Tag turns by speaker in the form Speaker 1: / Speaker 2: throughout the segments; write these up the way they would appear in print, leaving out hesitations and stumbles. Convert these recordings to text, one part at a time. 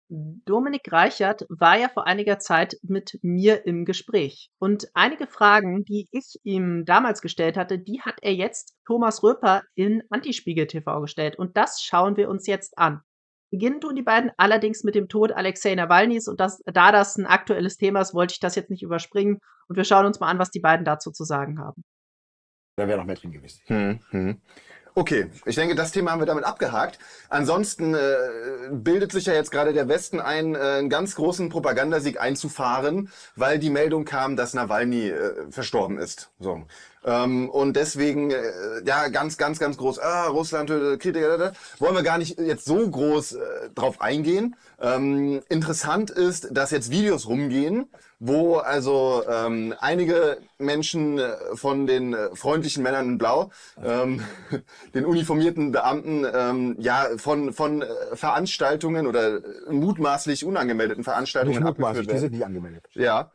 Speaker 1: Dominik Reichert war ja vor einiger Zeit mit mir im Gespräch. Und einige Fragen, die ich ihm damals gestellt hatte, die hat er jetzt Thomas Röper in Antispiegel TV gestellt. Und das schauen wir uns jetzt an. Beginnen tun die beiden allerdings mit dem Tod Alexei Nawalnys. Und da das ein aktuelles Thema ist, wollte ich das jetzt nicht überspringen. Und wir schauen uns mal an, was die beiden dazu zu sagen haben.
Speaker 2: Da wäre noch mehr drin gewesen.
Speaker 3: Okay, ich denke, das Thema haben wir damit abgehakt. Ansonsten bildet sich ja jetzt gerade der Westen ein, einen ganz großen Propagandasieg einzufahren, weil die Meldung kam, dass Nawalny verstorben ist. So. Und deswegen, ja, ganz groß, Russland, Kritiker, wollen wir gar nicht jetzt so groß drauf eingehen. Interessant ist, dass jetzt Videos rumgehen, wo also einige Menschen von den freundlichen Männern in Blau, den uniformierten Beamten, ja, von Veranstaltungen oder mutmaßlich unangemeldeten Veranstaltungen
Speaker 2: Nicht
Speaker 3: abgeführt
Speaker 2: mutmaßlich, die
Speaker 3: werden.
Speaker 2: sind nicht angemeldet.
Speaker 3: Ja.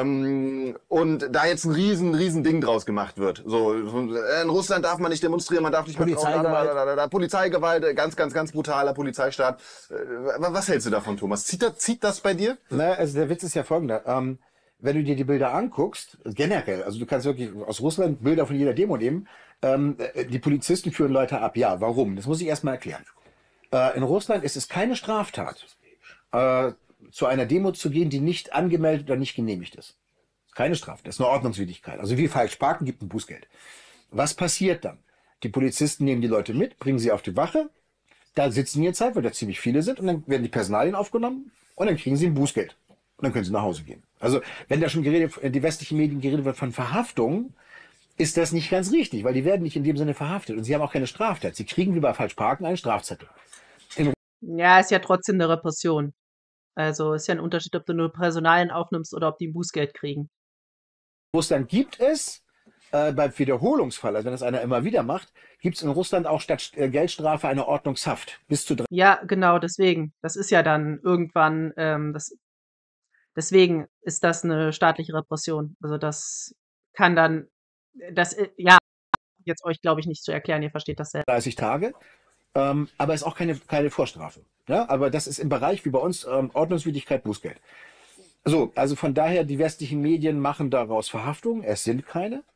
Speaker 3: Und da jetzt ein riesen Ding draus gemacht wird. So, in Russland darf man nicht demonstrieren, man darf nicht mehr
Speaker 2: Polizeigewalt.
Speaker 3: Polizeigewalt, ganz brutaler Polizeistaat. Was hältst du davon, Thomas? Zieht das bei dir?
Speaker 2: Na, also der Witz ist ja folgender. Wenn du dir die Bilder anguckst, generell, also du kannst wirklich aus Russland Bilder von jeder Demo nehmen, die Polizisten führen Leute ab. Ja, warum? Das muss ich erstmal erklären. In Russland ist es keine Straftat, zu einer Demo zu gehen, die nicht angemeldet oder nicht genehmigt ist. Keine Straftat, das ist eine Ordnungswidrigkeit. Also wie falsch parken, gibt ein Bußgeld. Was passiert dann? Die Polizisten nehmen die Leute mit, bringen sie auf die Wache, da sitzen die jetzt halt, weil da ziemlich viele sind, und dann werden die Personalien aufgenommen und dann kriegen sie ein Bußgeld. Und dann können sie nach Hause gehen. Also wenn da schon die westlichen Medien geredet wird von Verhaftungen, ist das nicht ganz richtig, weil die werden nicht in dem Sinne verhaftet und sie haben auch keine Straftat. Sie kriegen wie bei Falschparken einen Strafzettel.
Speaker 1: Ja, ist ja trotzdem eine Repression. Also ist ja ein Unterschied, ob du nur Personalien aufnimmst oder ob die ein Bußgeld kriegen.
Speaker 2: Russland gibt es, beim Wiederholungsfall, also wenn das einer immer wieder macht, gibt es in Russland auch statt Geldstrafe eine Ordnungshaft. Bis zu
Speaker 1: Ja, genau, deswegen. Das ist ja dann irgendwann, deswegen ist das eine staatliche Repression. Also das kann dann, ja, jetzt euch glaube ich nicht zu erklären, ihr versteht das selbst.
Speaker 2: 30 Tage. Aber ist auch keine Vorstrafe. Ja, aber das ist im Bereich wie bei uns Ordnungswidrigkeit, Bußgeld. So, also von daher, die westlichen Medien machen daraus Verhaftungen. Es sind keine.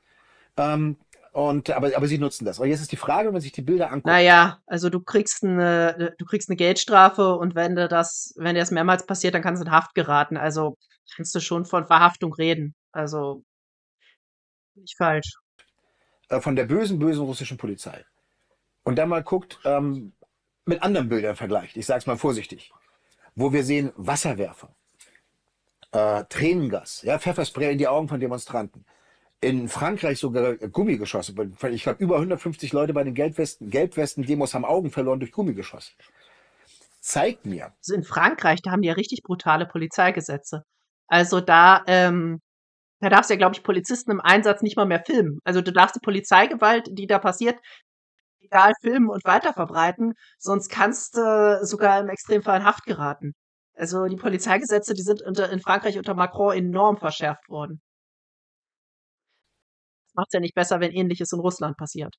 Speaker 2: Aber sie nutzen das. Aber jetzt ist die Frage, wenn man sich die Bilder anguckt.
Speaker 1: Naja, also du kriegst eine Geldstrafe und wenn dir das mehrmals passiert, dann kannst du in Haft geraten. Also kannst du schon von Verhaftung reden. Also nicht falsch.
Speaker 2: Von der bösen russischen Polizei. Und dann mal guckt, mit anderen Bildern vergleicht. Ich sage es mal vorsichtig. Wo wir sehen Wasserwerfer, Tränengas, ja, Pfefferspray in die Augen von Demonstranten. In Frankreich sogar Gummigeschosse. Ich glaube, über 150 Leute bei den Gelbwesten-Demos haben Augen verloren durch Gummigeschosse. Zeigt mir.
Speaker 1: Also in Frankreich, da haben die ja richtig brutale Polizeigesetze. Also da darfst du ja, glaube ich, Polizisten im Einsatz nicht mal mehr filmen. Also du darfst die Polizeigewalt, die da passiert, egal filmen und weiterverbreiten, sonst kannst du sogar im Extremfall in Haft geraten. Also die Polizeigesetze, die sind in Frankreich unter Macron enorm verschärft worden. Das macht es ja nicht besser, wenn Ähnliches in Russland passiert.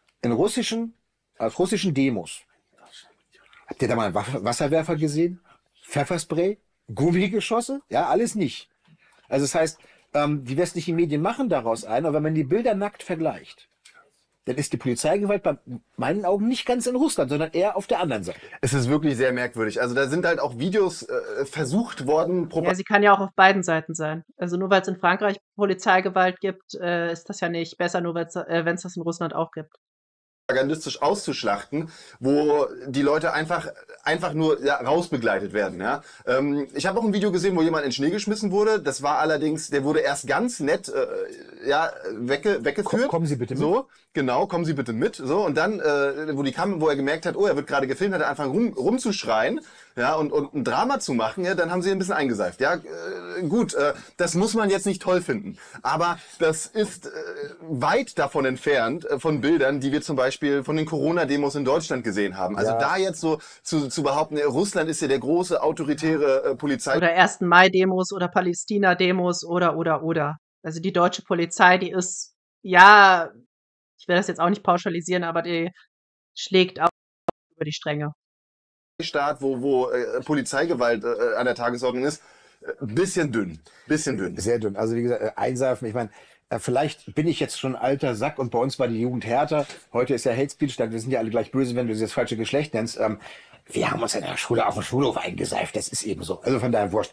Speaker 2: Auf russischen Demos. Habt ihr da mal einen Wasserwerfer gesehen? Pfefferspray? Gummigeschosse? Ja, alles nicht. Also das heißt, die westlichen Medien machen daraus ein, aber wenn man die Bilder nackt vergleicht, dann ist die Polizeigewalt bei meinen Augen nicht ganz in Russland, sondern eher auf der anderen Seite.
Speaker 3: Es ist wirklich sehr merkwürdig. Also da sind halt auch Videos versucht worden.
Speaker 1: Ja, sie kann ja auch auf beiden Seiten sein. Also nur weil es in Frankreich Polizeigewalt gibt, ist das ja nicht besser, nur wenn es das in Russland auch gibt.
Speaker 3: Propagandistisch auszuschlachten, wo die Leute einfach nur rausbegleitet werden. Ja? Ich habe auch ein Video gesehen, wo jemand in den Schnee geschmissen wurde. Das war allerdings, der wurde erst ganz nett weggeführt.
Speaker 2: Kommen Sie bitte mit.
Speaker 3: So, genau, kommen Sie bitte mit. So, und dann, wo er gemerkt hat, oh, er wird gerade gefilmt, hat er angefangen rumzuschreien, ja, und ein Drama zu machen, ja, dann haben sie ein bisschen eingeseift. Ja, gut, das muss man jetzt nicht toll finden. Aber das ist weit davon entfernt von Bildern, die wir zum Beispiel von den Corona-Demos in Deutschland gesehen haben. Also
Speaker 2: Ja.
Speaker 3: da jetzt so zu behaupten, Russland ist ja der große autoritäre Polizei.
Speaker 1: Oder 1. Mai-Demos oder Palästina-Demos oder. Also die deutsche Polizei, die ist, ja, ich will das jetzt auch nicht pauschalisieren, aber die schlägt auch über die Stränge.
Speaker 3: Staat, wo Polizeigewalt an der Tagesordnung ist, bisschen dünn. Bisschen dünn.
Speaker 2: Sehr dünn. Also wie gesagt, einseifen, ich meine, vielleicht bin ich jetzt schon ein alter Sack und bei uns war die Jugend härter. Heute ist ja Hate Speech, wir sind ja alle gleich böse, wenn du das falsche Geschlecht nennst. Wir haben uns in der Schule auf dem Schulhof eingeseift, das ist eben so. Also von daher wurscht.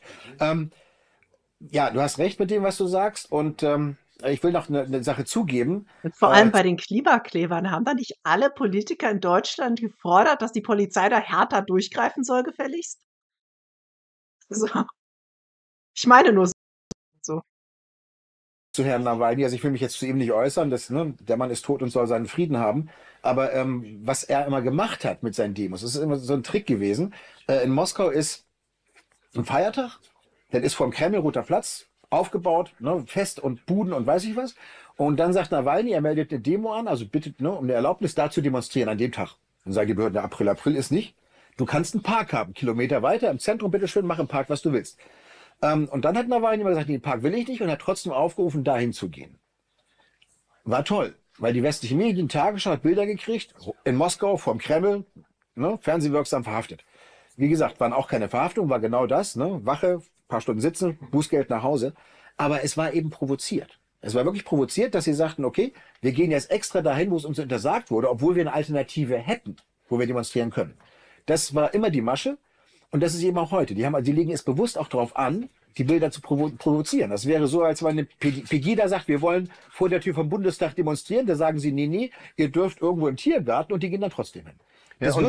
Speaker 2: Ja, du hast recht mit dem, was du sagst und ich will noch eine Sache zugeben.
Speaker 1: Und vor allem bei den Klimaklebern haben da nicht alle Politiker in Deutschland gefordert, dass die Polizei da härter durchgreifen soll, gefälligst? Also, ich meine nur so.
Speaker 2: Zu Herrn Nawalny, also ich will mich jetzt zu ihm nicht äußern, der Mann ist tot und soll seinen Frieden haben, aber was er immer gemacht hat mit seinen Demos, das ist immer so ein Trick gewesen. In Moskau ist ein Feiertag, dann ist vor dem Kreml Roter Platz aufgebaut, ne, Fest und Buden und weiß ich was, und dann sagt Nawalny, er meldet eine Demo an, also bittet um eine Erlaubnis, da zu demonstrieren an dem Tag. Dann sagen die Behörden, April ist nicht. Du kannst einen Park haben, Kilometer weiter im Zentrum, bitteschön, mach im Park, was du willst. Und dann hat Nawalny immer gesagt, den Park will ich nicht und hat trotzdem aufgerufen, dahin zu gehen. War toll, weil die westlichen Medien, Tagesschau hat Bilder gekriegt, in Moskau vorm Kreml, ne, fernsehwirksam verhaftet. Wie gesagt, waren auch keine Verhaftungen, war genau das, ne, Wache, paar Stunden sitzen, Bußgeld nach Hause. Aber es war eben provoziert. Es war wirklich provoziert, dass sie sagten, okay, wir gehen jetzt extra dahin, wo es uns untersagt wurde, obwohl wir eine Alternative hätten, wo wir demonstrieren können. Das war immer die Masche. Und das ist eben auch heute. Die legen es bewusst auch darauf an, die Bilder zu provozieren. Das wäre so, als wenn eine Pegida sagt, wir wollen vor der Tür vom Bundestag demonstrieren. Da sagen sie, nee, ihr dürft irgendwo im Tiergarten und die gehen dann trotzdem hin.
Speaker 3: Ja, und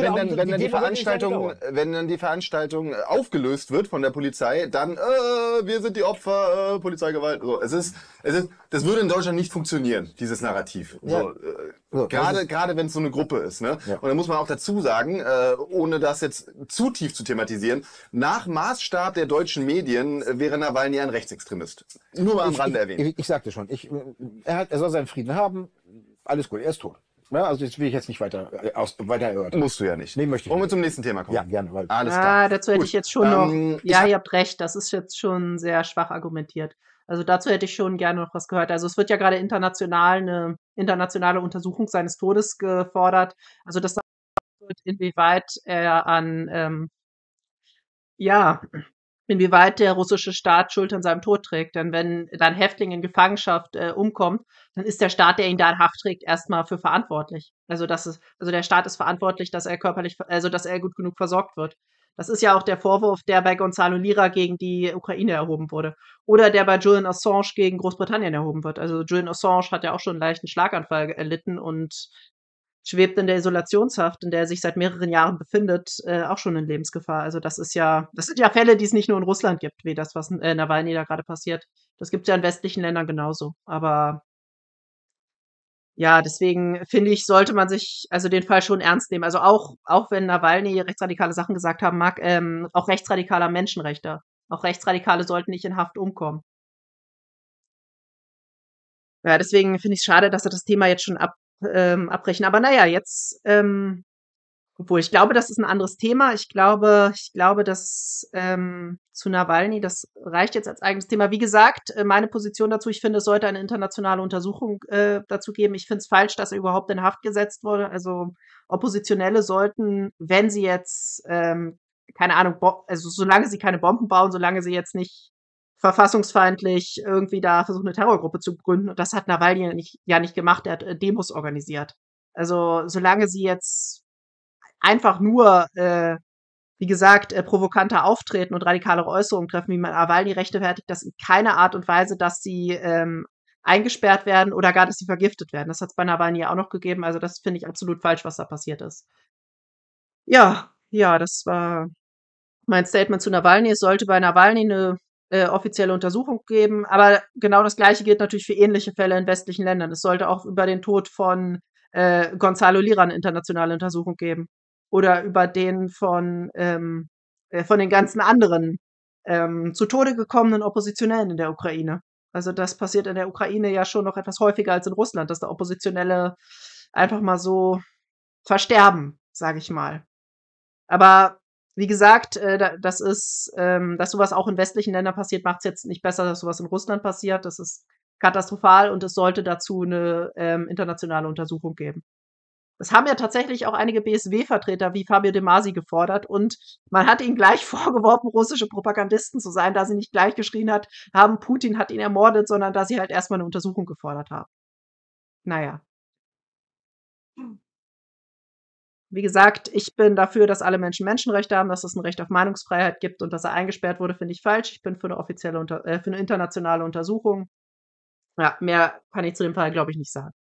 Speaker 3: wenn dann die Veranstaltung aufgelöst wird von der Polizei, dann wir sind die Opfer, Polizeigewalt. So, das würde in Deutschland nicht funktionieren, dieses Narrativ.
Speaker 2: Ja.
Speaker 3: Gerade wenn es so eine Gruppe ist. Ne?
Speaker 2: Ja.
Speaker 3: Und da muss man auch dazu sagen, ohne das jetzt zu tief zu thematisieren, nach Maßstab der deutschen Medien wäre Nawalny ein Rechtsextremist. Nur mal am Rande erwähnt.
Speaker 2: Ich sagte schon, er soll seinen Frieden haben, alles gut, er ist tot. Ja, also das will ich jetzt nicht weiter erörtern.
Speaker 3: Musst du ja nicht.
Speaker 2: Nee, möchte ich
Speaker 3: Wollen wir
Speaker 2: nicht.
Speaker 3: zum nächsten Thema kommen?
Speaker 2: Ja, gerne. Weil
Speaker 3: Alles klar.
Speaker 1: Dazu hätte
Speaker 3: Gut.
Speaker 1: ich jetzt schon noch,
Speaker 3: Ich hab-
Speaker 1: ihr habt recht, das ist jetzt schon sehr schwach argumentiert. Also dazu hätte ich schon gerne noch was gehört. Also es wird ja gerade international eine internationale Untersuchung seines Todes gefordert. Also das wird, inwieweit er inwieweit der russische Staat Schuld an seinem Tod trägt. Denn wenn dann Häftling in Gefangenschaft umkommt, dann ist der Staat, der ihn da in Haft trägt, erstmal für verantwortlich. Also der Staat ist verantwortlich, dass er dass er gut genug versorgt wird. Das ist ja auch der Vorwurf, der bei Gonzalo Lira gegen die Ukraine erhoben wurde. Oder der bei Julian Assange gegen Großbritannien erhoben wird. Also Julian Assange hat ja auch schon einen leichten Schlaganfall erlitten und schwebt in der Isolationshaft, in der er sich seit mehreren Jahren befindet, auch schon in Lebensgefahr. Also das sind ja Fälle, die es nicht nur in Russland gibt, wie das, was Nawalny da gerade passiert. Das gibt es ja in westlichen Ländern genauso. Aber ja, deswegen finde ich, sollte man sich also den Fall schon ernst nehmen. Also auch wenn Nawalny rechtsradikale Sachen gesagt haben mag, auch rechtsradikaler Menschenrechte. Auch Rechtsradikale sollten nicht in Haft umkommen. Ja, deswegen finde ich es schade, dass sie das Thema jetzt schon abbrechen. Aber naja, jetzt, obwohl ich glaube, das ist ein anderes Thema. Ich glaube, dass zu Nawalny, das reicht jetzt als eigenes Thema. Wie gesagt, meine Position dazu, ich finde, es sollte eine internationale Untersuchung dazu geben. Ich finde es falsch, dass er überhaupt in Haft gesetzt wurde. Also Oppositionelle sollten, wenn sie jetzt, keine Ahnung, also solange sie keine Bomben bauen, solange sie jetzt nicht verfassungsfeindlich irgendwie da versuchen, eine Terrorgruppe zu gründen. Und das hat Nawalny nicht gemacht. Er hat Demos organisiert. Also solange sie jetzt einfach nur, wie gesagt, provokanter auftreten und radikalere Äußerungen treffen, wie man Nawalny rechtfertigt, das in keiner Art und Weise, dass sie eingesperrt werden oder gar, dass sie vergiftet werden. Das hat es bei Nawalny ja auch noch gegeben. Also das finde ich absolut falsch, was da passiert ist. Ja, das war mein Statement zu Nawalny. Es sollte bei Nawalny eine offizielle Untersuchung geben, aber genau das Gleiche gilt natürlich für ähnliche Fälle in westlichen Ländern. Es sollte auch über den Tod von Gonzalo Lira eine internationale Untersuchung geben. Oder über den von den ganzen anderen zu Tode gekommenen Oppositionellen in der Ukraine. Also das passiert in der Ukraine ja schon noch etwas häufiger als in Russland, dass da Oppositionelle einfach mal so versterben, sage ich mal. Aber wie gesagt, dass sowas auch in westlichen Ländern passiert, macht es jetzt nicht besser, dass sowas in Russland passiert. Das ist katastrophal und es sollte dazu eine internationale Untersuchung geben. Das haben ja tatsächlich auch einige BSW-Vertreter wie Fabio De Masi gefordert und man hat ihnen gleich vorgeworfen, russische Propagandisten zu sein, da sie nicht gleich geschrien haben, Putin hat ihn ermordet, sondern dass sie halt erstmal eine Untersuchung gefordert haben. Naja. Wie gesagt, ich bin dafür, dass alle Menschen Menschenrechte haben, dass es ein Recht auf Meinungsfreiheit gibt und dass er eingesperrt wurde, finde ich falsch. Ich bin für eine offizielle für eine internationale Untersuchung. Ja, mehr kann ich zu dem Fall, glaube ich, nicht sagen.